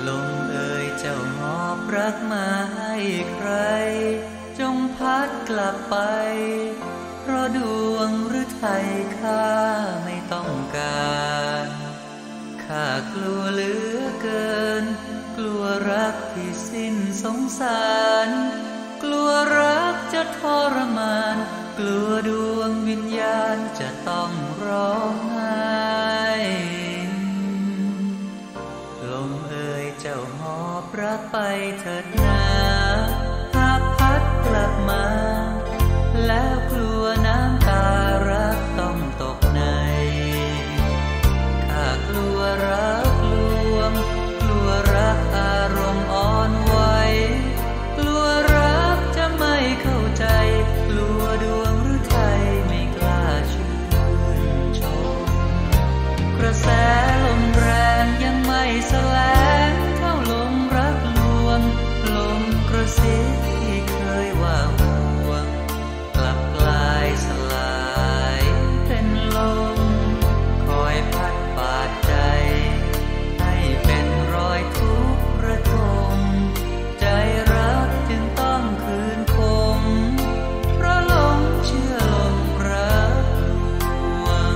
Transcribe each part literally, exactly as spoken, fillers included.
ลมเอ่ยเจ้าหอบรักมาให้ใครจงพัดกลับไปเพราะดวงหรือไทยข้าไม่ต้องการข้ากลัวเหลือเกินกลัวรักที่สิ้นสงสารกลัวรักจะทรมานกลัวดวงวิญญาณจะต้องร้องไห้ลมเอ่ยเจ้าหอบรักไปเถิดนาหากพัดกลับมาแล้วกลัวน้ำตารักต้องตกในข้ากลัวรักลวงกลัวรักอารมณ์อ่อนไหวกลัวรักจะไม่เข้าใจกลัวดวงหรือไทยไม่กล้าชื่นชมกระแสลมแรงยังไม่แสลงเท่าลมรักลวงลมกระซิบที่เคยว่าห่วงกลับกลายสลายเป็นลมคอยพัดปาดใจให้เป็นรอยทุกข์ระทมใจรักจึงต้องคืนคมเพราะหลงเชื่อลมรักลวง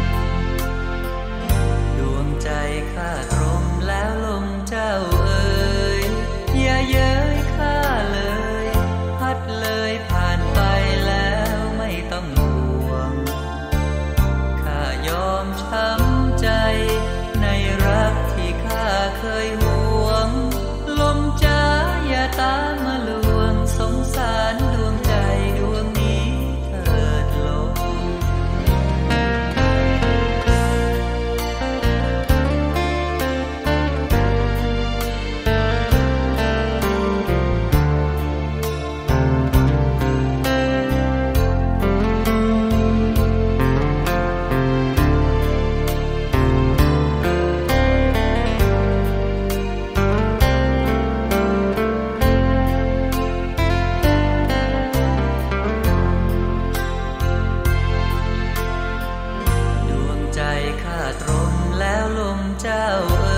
ดวงใจข้าตรมแล้วลมเจ้าเอ๋ยอย่าเย้ยข้าเลยพัดเลยผ่านไปแล้วไม่ต้องห่วงข้ายอมช้ำใจในรักที่ข้าเคยหวงลมจ้าอย่าตามมาลวงสงสารดวงใจดวงนี้เถิดลมดวงใจข้าตรมแล้วลมเจ้าเอ๋